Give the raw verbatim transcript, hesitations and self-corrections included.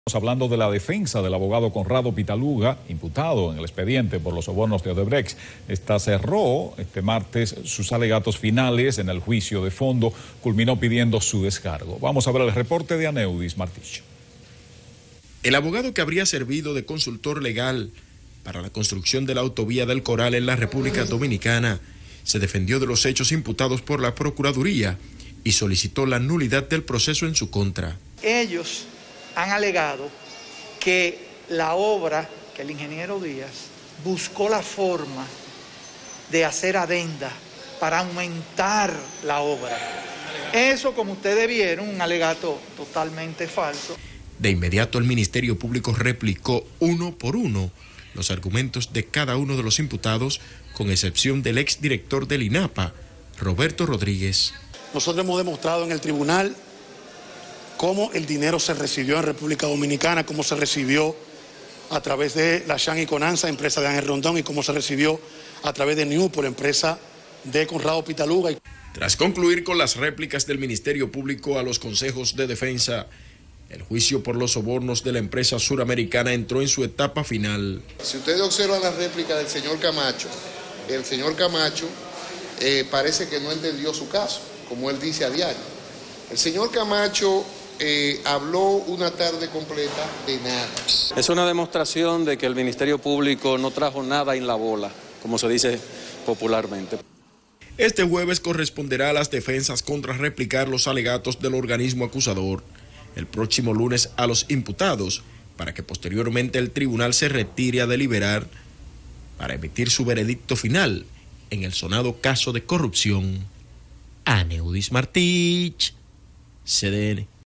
Estamos hablando de la defensa del abogado Conrado Pitaluga, imputado en el expediente por los sobornos de Odebrecht. Esta cerró este martes sus alegatos finales en el juicio de fondo, culminó pidiendo su descargo. Vamos a ver el reporte de Aneudis Martich. El abogado que habría servido de consultor legal para la construcción de la autovía del Coral en la República Dominicana se defendió de los hechos imputados por la Procuraduría y solicitó la nulidad del proceso en su contra. Ellos han alegado que la obra, que el ingeniero Díaz buscó la forma de hacer adenda para aumentar la obra. Eso, como ustedes vieron, un alegato totalmente falso. De inmediato el Ministerio Público replicó uno por uno los argumentos de cada uno de los imputados, con excepción del exdirector del INAPA, Roberto Rodríguez. Nosotros hemos demostrado en el tribunal cómo el dinero se recibió en República Dominicana, cómo se recibió a través de la Shan y Conanza, empresa de Ángel Rondón, y cómo se recibió a través de Newport, empresa de Conrado Pitaluga. Tras concluir con las réplicas del Ministerio Público a los consejos de defensa, el juicio por los sobornos de la empresa suramericana entró en su etapa final. Si ustedes observan la réplica del señor Camacho, el señor Camacho eh, parece que no entendió su caso, como él dice a diario. El señor Camacho eh, habló una tarde completa de nada. Es una demostración de que el Ministerio Público no trajo nada en la bola, como se dice popularmente. Este jueves corresponderá a las defensas contrarreplicar los alegatos del organismo acusador. El próximo lunes a los imputados, para que posteriormente el tribunal se retire a deliberar para emitir su veredicto final en el sonado caso de corrupción. Aneudis Martich, C D N.